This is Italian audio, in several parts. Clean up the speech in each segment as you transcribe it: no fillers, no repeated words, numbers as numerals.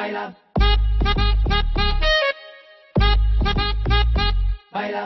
baila, baila.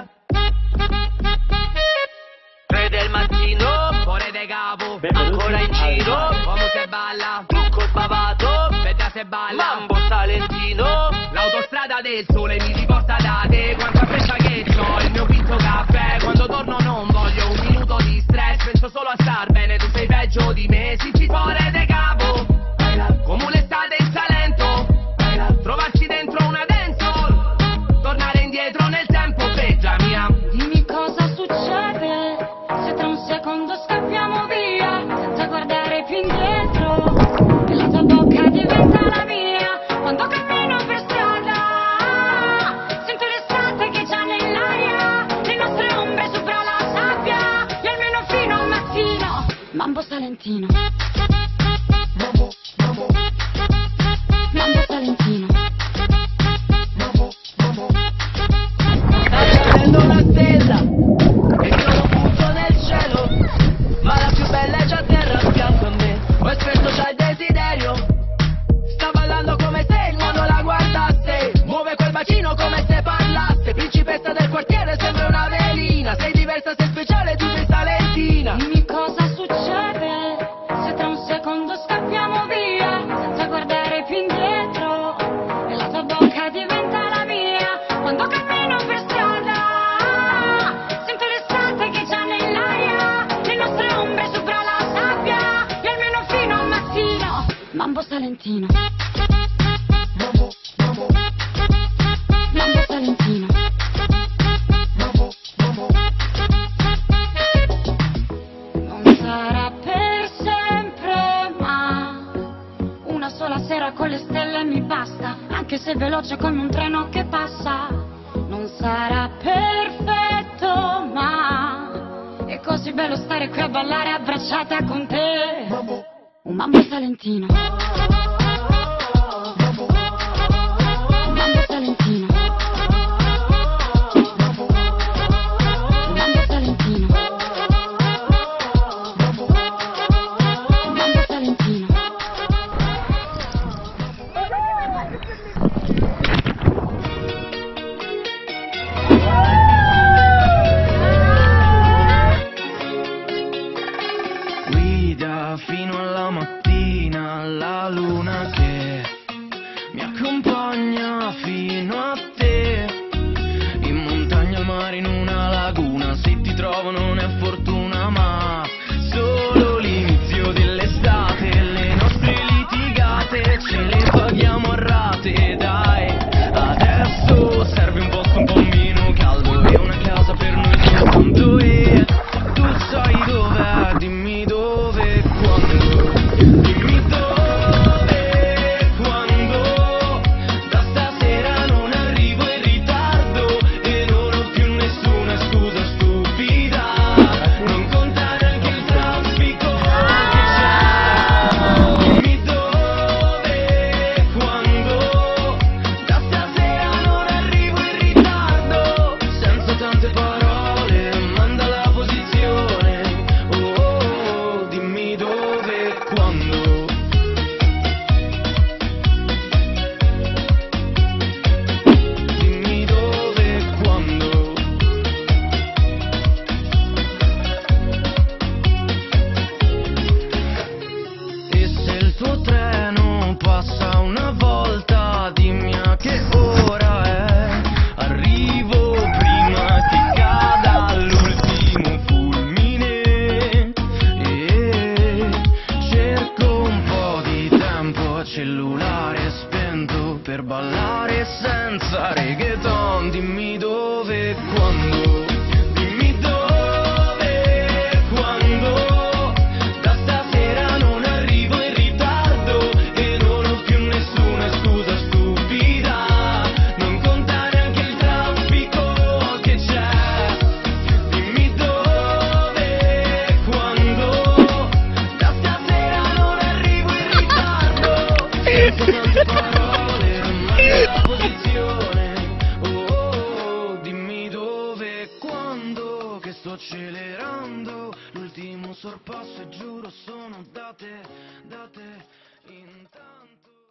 3 del mattino, cuore de capo, ancora in giro, uomo se balla, trucco sbavato, veda se balla, Mambo Salentino, l'autostrada del sole mi riporta da te, quanta freccia che c'ho, il mio quinto caffè, quando torno non voglio un minuto di stress, penso solo a star bene, tu sei peggio di me, si ci cuore de capo, come un'estate in Salento, trovarci dentro una dancehall, tornare indietro nel tempo, peggia mia. Dimmi cosa succede, se tra un secondo scappiamo via, senza guardare più indietro, e la tua bocca diventa la mia, quando cammino per strada, sento l'estate che già nell'aria, le nostre ombre sopra la sabbia, e almeno fino al mattino, Mambo Salentino. Mambo Salentino. Sta cadendo una stella e io lo butto nel cielo, ma la più bella è già a terra a fianco a me. Ho espresso già il desiderio, sta ballando come se il mondo la guardasse, muove quel bacino come se parlasse, principessa del quartiere sembra una velina, sei diversa, sei speciale, tu sei salentina. Dimmi cosa succede, se tra un secondo scappiamo via, senza guardare più indietro, e la tua bocca diventa la mia, quando cammino per strada, sento l'estate che già nell'aria, le nostre ombre sopra la sabbia, e almeno fino al mattino, Mambo Salentino. Mambo Salentino. Non sarà per sempre, ma una sola sera con le stelle mi basta, anche se veloce come un treno che passa. Non sarà perfetto, ma è così bello stare qui a ballare abbracciata con te. Un Mambo Salentino. Un Mambo Salentino. Un Mambo Salentino. Un Mambo Salentino. Guida fino alla mattina la luna che mi accompagna fino a te, in montagna, al mare, in una laguna, se ti trovo non è fortuna ma solo l'inizio dell'estate, le nostre litigate ce le paghiamo a rate, dai, adesso serve un posto un po' meno caldo e una casa per noi soltanto e tu sai dov'è, dimmi dove e quando, dimmi dove e quando, da stasera non arrivo in ritardo e non ho più nessuna scusa stupida, non conta neanche il traffico che c'è, dimmi dove e quando, da stasera non arrivo in ritardo, senza tante parole, manda la posizione, oh, dimmi dove e quando. Dimmi dove e quando. E se il tuo treno passa una volta, dimmi a che ora è, arrivo prima che cada l'ultimo fulmine e cerco un po' di tempo a cellulare spento per ballare senza reggaeton, dimmi dove e quando, dimmi dove e quando, da stasera non arrivo in ritardo e non ho più nessuna scusa stupida, non conta neanche il traffico che c'è, dimmi dove e quando, da stasera non arrivo in ritardo, senza tante parole, manda la posizione, oh, dimmi dove e quando, che sto accelerando, l'ultimo sorpasso e giuro sono date, intanto.